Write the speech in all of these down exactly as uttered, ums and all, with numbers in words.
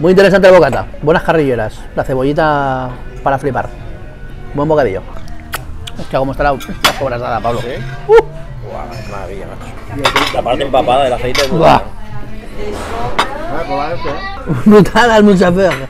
Muy interesante el bocata, buenas carrilleras, la cebollita para flipar. Buen bocadillo. Hostia, cómo está la, la sobrasada, Pablo. ¿Sí? Uh. Buah, maravilla, macho. La parte empapada del aceite. Buah. Brutal al Musafer.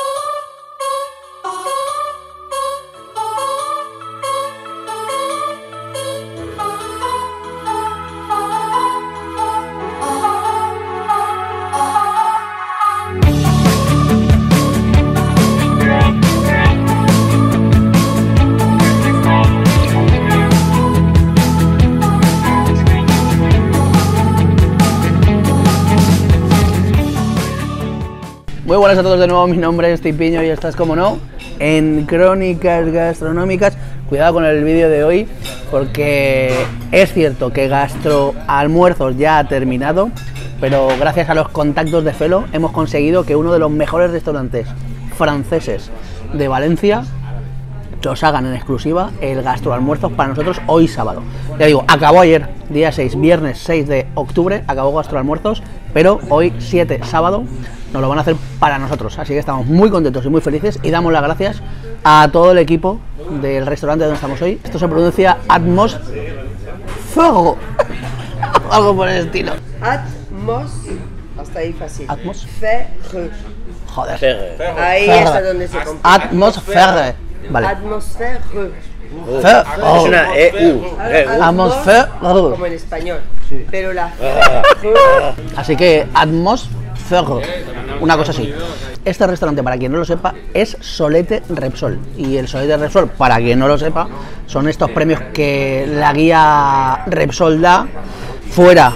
Muy buenas a todos de nuevo, mi nombre es Tipiño y estás, como no, en Crónicas Gastronómicas. Cuidado con el vídeo de hoy porque es cierto que Gastroalmuerzos ya ha terminado, pero gracias a los contactos de Felo hemos conseguido que uno de los mejores restaurantes franceses de Valencia os hagan en exclusiva el Gastroalmuerzos para nosotros hoy sábado. Ya digo, acabó ayer, día seis, viernes seis de octubre, acabó Gastroalmuerzos, pero hoy siete, sábado, nos lo van a hacer para nosotros, así que estamos muy contentos y muy felices y damos las gracias a todo el equipo del restaurante donde estamos hoy. Esto se pronuncia Atmos Fuego, algo por el estilo. Atmos, hasta ahí fácil. Atmos Ferre. Joder. Ferre. Ahí Ferre. está donde se complica. Atmosferre. Vale. Atmosferre. Fer- oh. Es una E U. E U. Atmosferre. Como en español. Pero la Así que Atmosferre, una cosa así. Este restaurante, para quien no lo sepa, es Solete Repsol. Y el Solete Repsol, para quien no lo sepa, son estos premios que la guía Repsol da fuera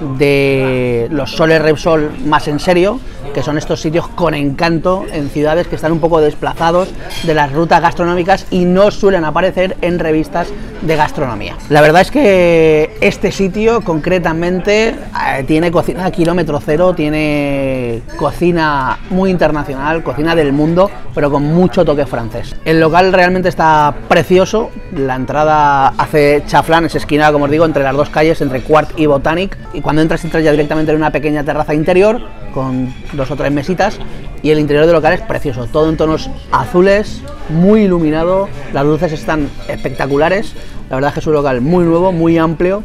de los Soles Repsol más en serio, que son estos sitios con encanto en ciudades que están un poco desplazados de las rutas gastronómicas y no suelen aparecer en revistas de gastronomía. La verdad es que este sitio concretamente eh, tiene cocina a kilómetro cero, tiene cocina muy internacional, cocina del mundo, pero con mucho toque francés. El local realmente está precioso, la entrada hace chaflán, es esquina, como os digo, entre las dos calles, entre Quart y Botanic, y cuando entras entras ya directamente en una pequeña terraza interior con dos o tres mesitas y el interior del local es precioso, todo en tonos azules, muy iluminado, las luces están espectaculares, la verdad es que es un local muy nuevo, muy amplio,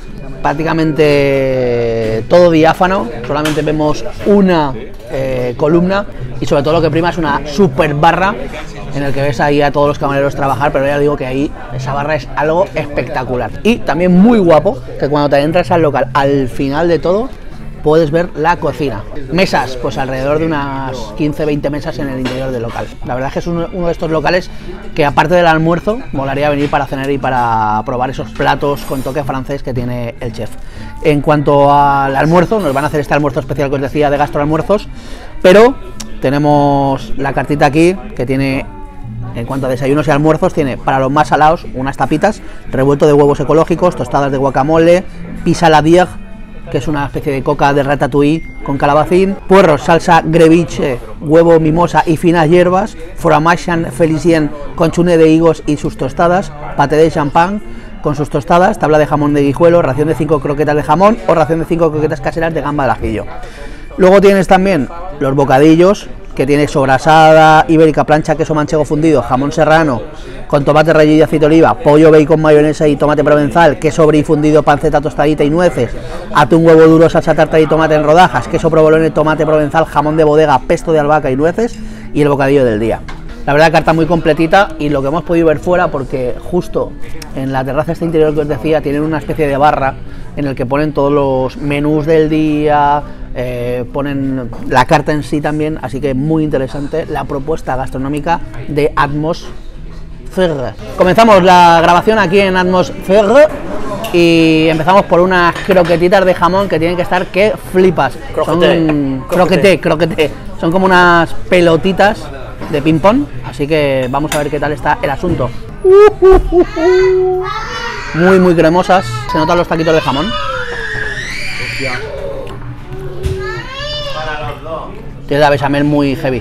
prácticamente todo diáfano, solamente vemos una eh, columna y sobre todo lo que prima es una super barra en el que ves ahí a todos los camareros trabajar, pero ya digo que ahí esa barra es algo espectacular. Y también muy guapo que cuando te entras al local, al final de todo, puedes ver la cocina. Mesas, pues alrededor de unas quince veinte mesas en el interior del local. La verdad es que es uno, uno de estos locales que, aparte del almuerzo, molaría venir para cenar y para probar esos platos con toque francés que tiene el chef. En cuanto al almuerzo, nos van a hacer este almuerzo especial que os decía de Gastroalmuerzos, pero tenemos la cartita aquí que tiene, en cuanto a desayunos y almuerzos, tiene para los más salados unas tapitas, revuelto de huevos ecológicos, tostadas de guacamole, pizza la dieg, que es una especie de coca de ratatouille con calabacín, puerros, salsa greviche, huevo mimosa y finas hierbas, fromage felicien con chuné de higos y sus tostadas, paté de champán con sus tostadas, tabla de jamón de guijuelo, ración de cinco croquetas de jamón o ración de cinco croquetas caseras de gamba al ajillo. Luego tienes también los bocadillos, que tiene sobrasada, ibérica, plancha, queso manchego fundido, jamón serrano, con tomate rallado y aceite de oliva, pollo, bacon, mayonesa y tomate provenzal, queso brie fundido, panceta tostadita y nueces, atún, huevo duro, salsa tarta y tomate en rodajas, queso provolone, tomate provenzal, jamón de bodega, pesto de albahaca y nueces, y el bocadillo del día. La verdad, carta muy completita, y lo que hemos podido ver fuera, porque justo en la terraza este interior que os decía, tienen una especie de barra en el que ponen todos los menús del día, eh, ponen la carta en sí también, así que muy interesante la propuesta gastronómica de Atmosferre. Comenzamos la grabación aquí en Atmosferre y empezamos por unas croquetitas de jamón que tienen que estar que flipas. Croqueté. Son croqueté, croqueté. Son como unas pelotitas de ping pong, así que vamos a ver qué tal está el asunto. Muy muy cremosas, se notan los taquitos de jamón. Tiene la bechamel muy heavy,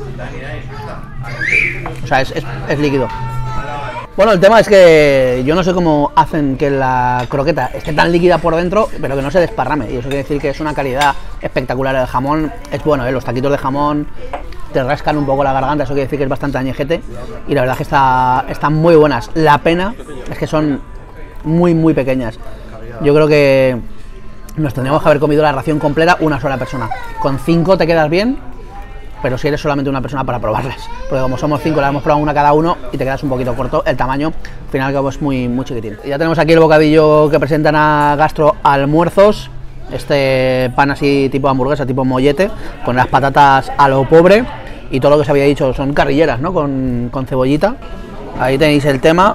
o sea, es, es, es líquido. Bueno, el tema es que yo no sé cómo hacen que la croqueta esté tan líquida por dentro, pero que no se desparrame, y eso quiere decir que es una calidad espectacular. El jamón es bueno, ¿eh? Los taquitos de jamón te rascan un poco la garganta, eso quiere decir que es bastante añejete y la verdad es que está, están muy buenas. La pena es que son muy muy pequeñas. Yo creo que nos tendríamos que haber comido la ración completa una sola persona. Con cinco te quedas bien, pero si eres solamente una persona para probarlas, porque como somos cinco las hemos probado una cada uno y te quedas un poquito corto. El tamaño al final que es muy, muy chiquitín. Ya tenemos aquí el bocadillo que presentan a Gastro Almuerzos, este pan así tipo hamburguesa, tipo mollete, con las patatas a lo pobre y todo lo que os había dicho son carrilleras, ¿no? Con, con cebollita. Ahí tenéis el tema.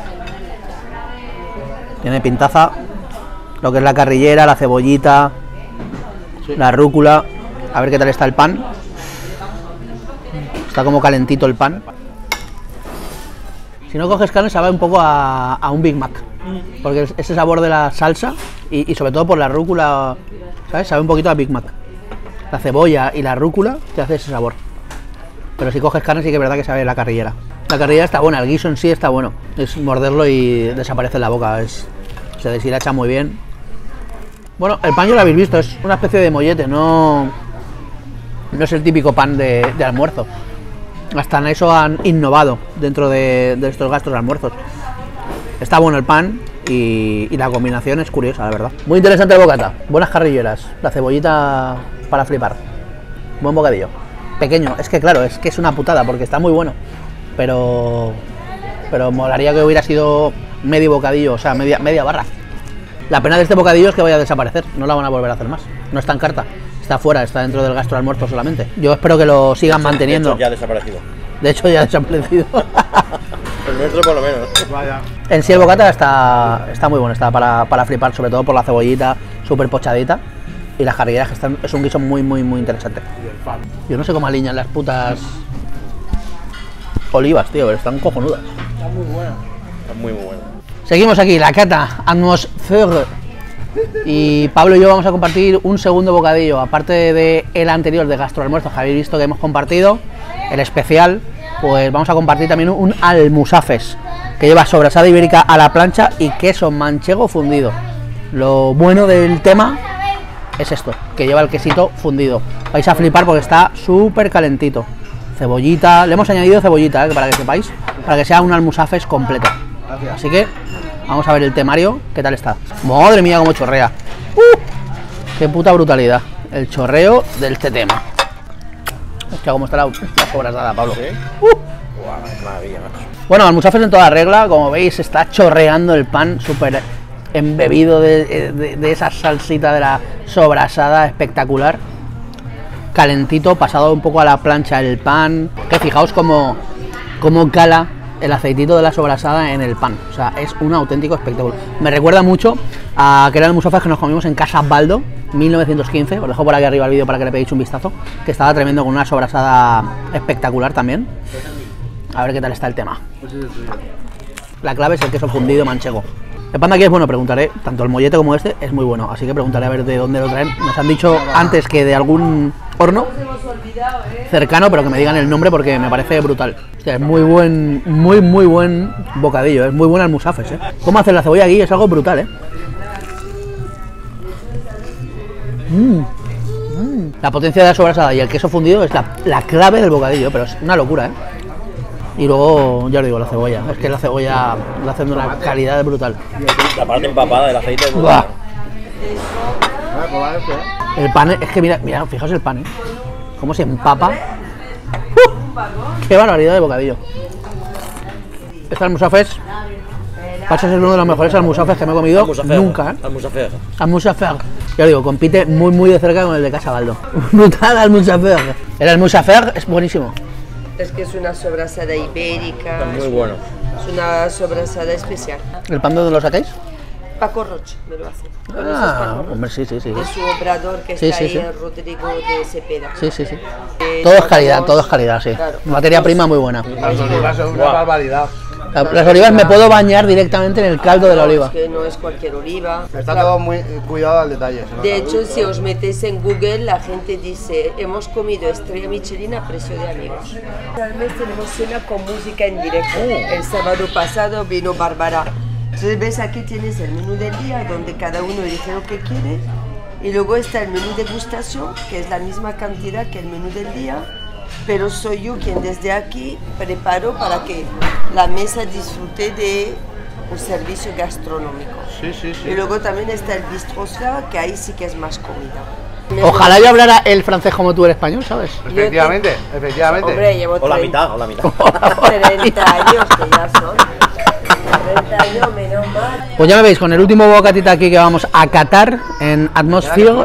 Tiene pintaza lo que es la carrillera, la cebollita, sí, la rúcula. A ver qué tal está el pan. Está como calentito el pan. Si no coges carne sabe un poco a, a un Big Mac, porque ese sabor de la salsa y, y sobre todo por la rúcula, ¿sabes? Sabe un poquito a Big Mac. La cebolla y la rúcula te hace ese sabor. Pero si coges carne sí que es verdad que sabe la carrillera. La carrillera está buena, el guiso en sí está bueno. Es morderlo y desaparece en la boca, es, se deshilacha muy bien. Bueno, el pan ya lo habéis visto, es una especie de mollete, no, no es el típico pan de, de almuerzo. Hasta en eso han innovado dentro de, de estos gastos de almuerzos. Está bueno el pan y, y la combinación es curiosa, la verdad. Muy interesante el bocata, buenas carrilleras, la cebollita para flipar. Buen bocadillo. Pequeño, es que claro, es que es una putada porque está muy bueno, pero pero molaría que hubiera sido medio bocadillo, o sea, media, media barra. La pena de este bocadillo es que vaya a desaparecer, no la van a volver a hacer más. No está en carta, está fuera, está dentro del Gastro Almuerzo solamente. Yo espero que lo sigan de hecho, manteniendo. De hecho, ya ha desaparecido. De hecho, ya ha desaparecido. El nuestro por lo menos. Vaya. En sí el bocata está, está muy bueno, está para, para flipar, sobre todo por la cebollita súper pochadita. Y las carrilleras que están, es un guiso muy, muy, muy interesante. Yo no sé cómo alinean las putas olivas, tío, pero están cojonudas. Está muy buena. Está muy, muy bueno. Seguimos aquí, la cata Atmosphère. Y Pablo y yo vamos a compartir un segundo bocadillo, aparte de el anterior de Gastro Almuerzo que habéis visto que hemos compartido, el especial, pues vamos a compartir también un almusafes, que lleva sobrasada ibérica a la plancha y queso manchego fundido. Lo bueno del tema es esto, que lleva el quesito fundido. Vais a flipar porque está súper calentito. Cebollita, le hemos añadido cebollita, ¿eh? Para que sepáis, para que sea un almusafes completo. Así que vamos a ver el temario, ¿qué tal está? Madre mía, cómo chorrea. ¡Uh! ¡Qué puta brutalidad! El chorreo del este tema. Hostia, cómo está la, la sobrasada, Pablo. ¿Sí? ¡Uh! Guau, maravilla, macho. Bueno, almusafes en toda regla, como veis, está chorreando el pan súper embebido de, de, de esa salsita de la sobrasada espectacular. Calentito, pasado un poco a la plancha el pan. Que fijaos cómo, cómo cala el aceitito de la sobrasada en el pan. O sea, es un auténtico espectáculo. Me recuerda mucho a aquel almusafes que nos comimos en Casa Baldo, mil novecientos quince. Os dejo por aquí arriba el vídeo para que le peguéis un vistazo. Que estaba tremendo, con una sobrasada espectacular también. A ver qué tal está el tema. La clave es el queso fundido manchego. El pan de aquí es bueno, preguntaré, tanto el mollete como este es muy bueno, así que preguntaré a ver de dónde lo traen. Nos han dicho antes que de algún horno cercano, pero que me digan el nombre porque me parece brutal. Hostia, es muy buen, muy muy buen bocadillo, es muy buen almusafes, ¿eh? Cómo hacer la cebolla aquí es algo brutal, ¿eh? Mm. Mm. La potencia de la sobrasada y el queso fundido es la, la clave del bocadillo, pero es una locura, ¿eh? Y luego, ya os digo, la cebolla. Es que la cebolla la hacen de una calidad brutal. La parte empapada del aceite es muy Buah. buena. El pan, es que mira, mira, fijaos el pan, ¿eh? Cómo se empapa. ¡Uh! ¡Qué barbaridad de bocadillo! Este almusafes pasa a ser uno de los mejores almusafes que me he comido Almusafers. nunca, ¿eh? Almusafers. Almusafes. Ya os digo, compite muy muy de cerca con el de Casa Baldo. Brutal almusafes. El almusafes es buenísimo. Es que es una sobrasada ibérica. Está muy es, bueno. Es una sobrasada especial. ¿El pan de dónde lo sacáis? Paco Roche me lo hace. ¿Conoces Ah, Paco Roche? hombre, sí, sí, sí. Es su obrador que Sí, está sí, ahí sí. en Rodrigo de Cepeda. Sí, sí, sí. Eh, Todo es calidad, sacamos- todo es calidad, sí. Claro. Materia prima muy buena. Las olivas son una Guau. barbaridad. La- Las olivas me puedo bañar directamente en el caldo de la oliva. Es que no es cualquier oliva. Está todo muy cuidado al detalle. se nota. De hecho, si os metéis en Google, la gente dice, hemos comido estrella Michelin a precio de amigos. Al mes tenemos cena con música en directo. El sábado pasado vino Bárbara. Entonces, ves, aquí tienes el menú del día, donde cada uno elige lo que quiere. Y luego está el menú degustación, que es la misma cantidad que el menú del día, pero soy yo quien desde aquí preparo para que la mesa disfrute de un servicio gastronómico. Sí, sí, sí. Y luego también está el bistrosfera, que ahí sí que es más comida. Ojalá yo hablara el francés como tú el español, ¿sabes? Efectivamente, efectivamente. Hombre, llevo O la treinta mitad, o la mitad. treinta años que ya son. treinta años, menos mal. Pues ya me veis, con el último bocatita aquí que vamos a catar en Atmosphere.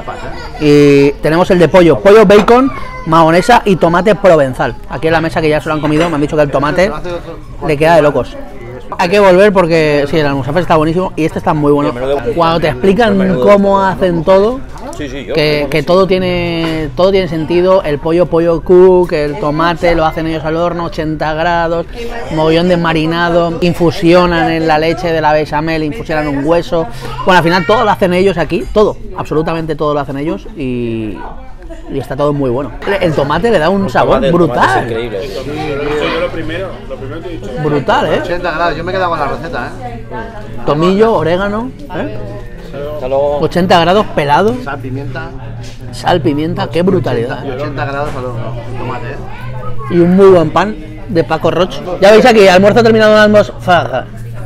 Y tenemos el de pollo, pollo bacon, mahonesa y tomate provenzal. Aquí en la mesa que ya se lo han comido, me han dicho que el tomate le queda de locos. Hay que volver porque sí, el almuerzo está buenísimo y este está muy bueno. Cuando te explican cómo hacen todo, Sí, sí, yo. que, que todo tiene todo tiene sentido, el pollo, pollo cook, el tomate lo hacen ellos al horno, ochenta grados, mogollón de marinado, infusionan en la leche de la bechamel, infusionan un hueso. Bueno, al final todo lo hacen ellos aquí, todo, absolutamente todo lo hacen ellos y, y está todo muy bueno. El tomate le da un sabor El tomate es brutal, increíble. Yo lo primero, lo primero que he dicho. brutal, ¿eh? ochenta grados, yo me he quedado con la receta, ¿eh? Tomillo, orégano, ¿eh? Hasta luego. ochenta grados pelado, Sal, pimienta, sal, pimienta, qué brutalidad, ¿eh? ochenta grados al horno, tomate, ¿eh? Y un muy buen pan de Paco Roch. Ya veis aquí, almuerzo terminado en Atmosphere.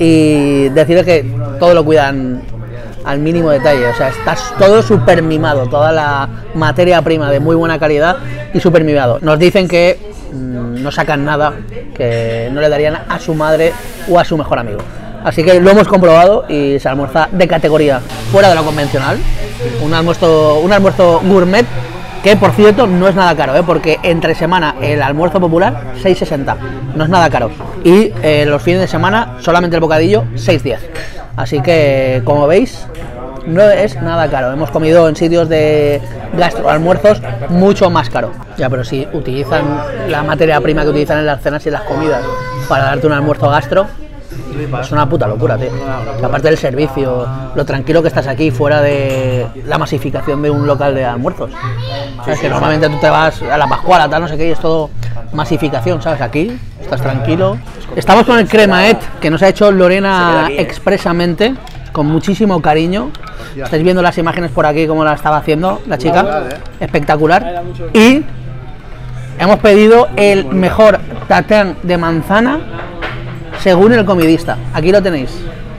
Y deciros que todo lo cuidan al mínimo detalle, o sea, está todo súper mimado, toda la materia prima de muy buena calidad y súper mimado. Nos dicen que mmm, no sacan nada, que no le darían a su madre o a su mejor amigo. Así que lo hemos comprobado y se almuerza de categoría fuera de lo convencional. Un almuerzo, un almuerzo gourmet que, por cierto, no es nada caro, ¿eh? Porque entre semana el almuerzo popular seis sesenta, no es nada caro. Y eh, los fines de semana solamente el bocadillo seis diez. Así que, como veis, no es nada caro. Hemos comido en sitios de gastroalmuerzos mucho más caro. Ya, pero si utilizan la materia prima que utilizan en las cenas y las comidas para darte un almuerzo gastro, es una puta locura, tío. Aparte del servicio, lo tranquilo que estás aquí fuera de la masificación de un local de almuerzos. Sabes que normalmente tú te vas a la Pascuala, tal, no sé qué, y es todo masificación, ¿sabes? Aquí estás tranquilo. Estamos con el cremaet que nos ha hecho Lorena expresamente, con muchísimo cariño. Estáis viendo las imágenes por aquí como la estaba haciendo la chica, espectacular. Y hemos pedido el mejor tatán de manzana según el comidista. Aquí lo tenéis.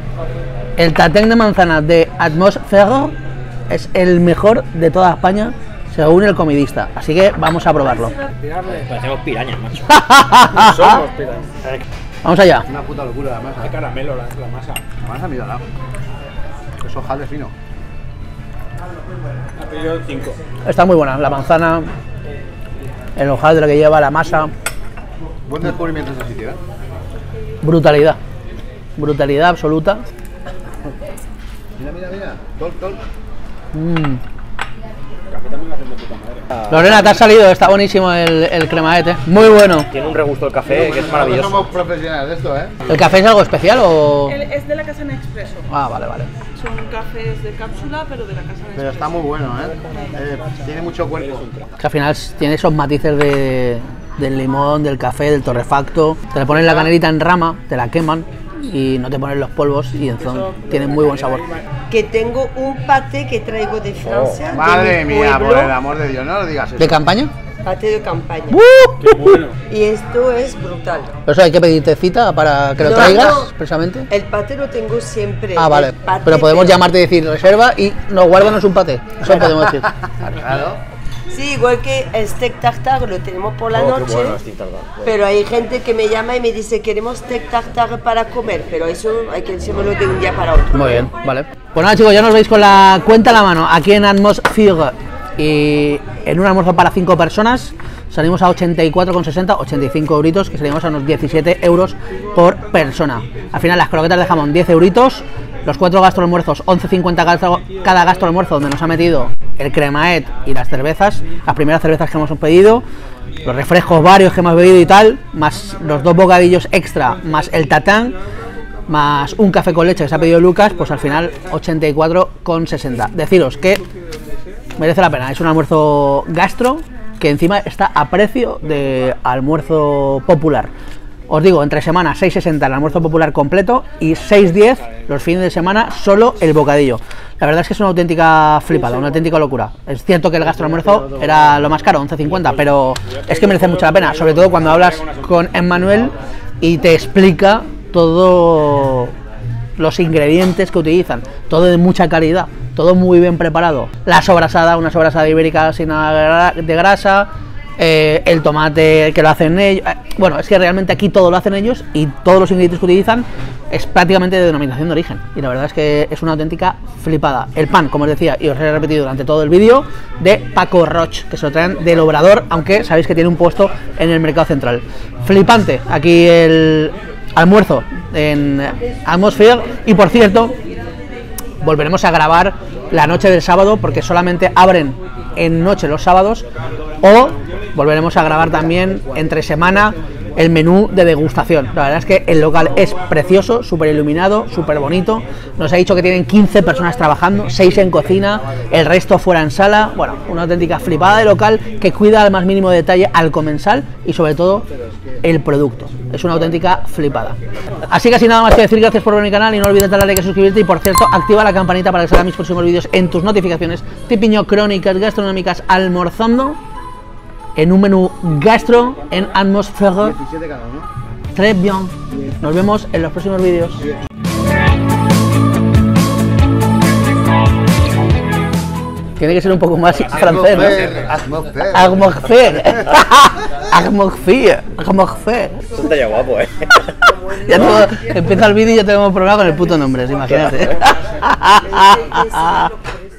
El tatén de manzana de Atmosphere es el mejor de toda España según el comidista. Así que vamos a probarlo. Parecemos pirañas, macho. Somos pirañas. Vamos allá. Una puta locura la masa. De caramelo la, la masa. La masa, mira, es hojaldre fino. Ha pedido cinco. Está muy buena. La manzana, el hojaldre que lleva, la masa. Buen descubrimiento ese sitio, ¿eh? Brutalidad. Brutalidad absoluta. Mira, mira, mira. Tol, tol. Mm. Lorena, te ha salido, está buenísimo el, el cremaet, ¿eh? Muy bueno. Tiene un regusto el café que es Nosotros maravilloso. somos profesionales de esto, ¿eh? ¿El café es algo especial o...? El- Es de la Casa Nespresso. Ah, vale, vale. Son cafés de cápsula, pero de la Casa Nespresso. Pero está muy bueno, ¿eh? eh tiene mucho cuerpo. Que al final tiene esos matices de, del limón, del café, del torrefacto. Te le ponen la canelita en rama, te la queman y no te ponen los polvos y entonces tiene muy buen sabor. Que tengo un paté que traigo de Francia. de Madre mi mía, por pueblo, el amor de Dios, no lo digas eso. ¿De campaña? paté de campaña. Qué bueno. Y esto es brutal. Pero eso hay que pedirte cita para que lo No, traigas, no. expresamente. El paté lo tengo siempre. Ah, vale. El paté, Pero podemos llamarte y decir reserva y nos guárdanos un paté. Eso podemos decir. Claro. Sí, igual que el steak tartare lo tenemos por la Oh, qué noche. bueno, steak tartare. Pero hay gente que me llama y me dice queremos steak tartare para comer, pero eso hay que decirlo de un día para otro. Muy bien, vale. Pues nada, chicos, ya nos veis con la cuenta a la mano aquí en Atmosphere. Y en un almuerzo para cinco personas salimos a ochenta y cuatro con sesenta, ochenta y cinco euritos, que salimos a unos diecisiete euros por persona. Al final las croquetas de jamón diez euritos, los cuatro gastroalmuerzos once cincuenta cada gastroalmuerzo, donde nos ha metido el cremaet y las cervezas, las primeras cervezas que hemos pedido, los refrescos varios que hemos bebido y tal, más los dos bocadillos extra, más el tatán, más un café con leche que se ha pedido Lucas, pues al final ochenta y cuatro con sesenta. Deciros que merece la pena, es un almuerzo gastro que encima está a precio de almuerzo popular. Os digo, entre semana seis sesenta el almuerzo popular completo y seis diez los fines de semana solo el bocadillo. La verdad es que es una auténtica flipada, una auténtica locura. Es cierto que el gastroalmuerzo era lo más caro, once cincuenta, pero es que merece mucho la pena, sobre todo cuando hablas con Emmanuel y te explica todo los ingredientes que utilizan, todo de mucha calidad, todo muy bien preparado. La sobrasada, una sobrasada ibérica sin nada de grasa, eh, el tomate que lo hacen ellos. Eh, bueno, es que realmente aquí todo lo hacen ellos y todos los ingredientes que utilizan es prácticamente de denominación de origen. Y la verdad es que es una auténtica flipada. El pan, como os decía, y os he repetido durante todo el vídeo, de Paco Roig, que se lo traen del Obrador, aunque sabéis que tiene un puesto en el Mercado Central. Flipante, aquí el almuerzo en Atmosphere. Y por cierto, volveremos a grabar la noche del sábado, porque solamente abren en noche los sábados, o volveremos a grabar también entre semana el menú de degustación. La verdad es que el local es precioso, súper iluminado, súper bonito. Nos ha dicho que tienen quince personas trabajando, seis en cocina, el resto fuera en sala. Bueno, una auténtica flipada de local que cuida al más mínimo detalle al comensal y sobre todo el producto. Es una auténtica flipada. Así que sin nada más que decir, gracias por ver mi canal y no olvides darle a like y suscribirte, y por cierto, activa la campanita para que salgan mis próximos vídeos en tus notificaciones. Tipiño, crónicas gastronómicas almorzando en un menú gastro en Atmosphere. Très bien. Nos vemos en los próximos vídeos. Tiene que ser un poco más francés, ¿no? Atmosphere. Atmosphere. Atmosphere. Atmosphere. Eso estaría guapo, eh. Ya todo, empieza el vídeo y ya tenemos problema con el puto nombre, imagínate.